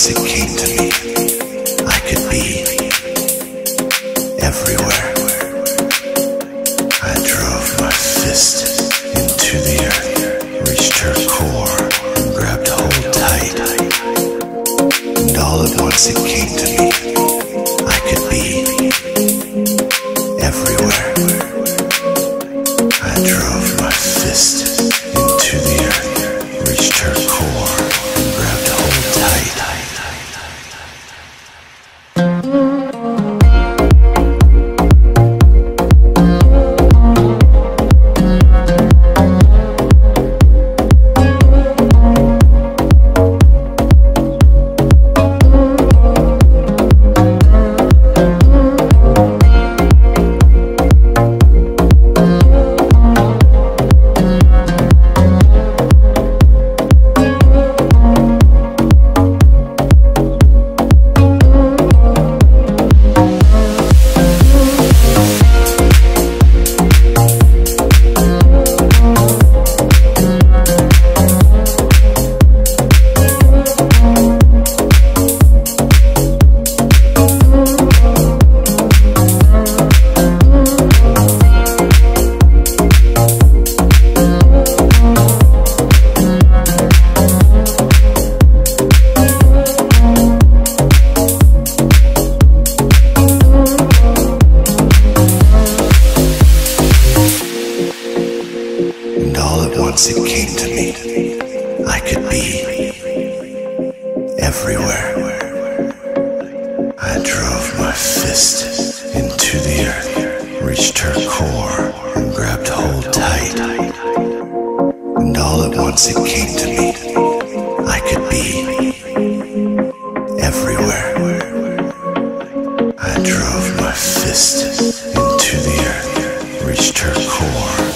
once it came to me, I could be everywhere. I drove my fist into the earth, reached her core, and grabbed hold tight. And all at once it came to me, I could be everywhere. I drove my fist into the earth, reached her core, and grabbed hold tight. Once it came to me, I could be everywhere. I drove my fist into the earth, reached her core, and grabbed hold tight. And all at once it came to me, I could be everywhere. I drove my fist into the earth, reached her core,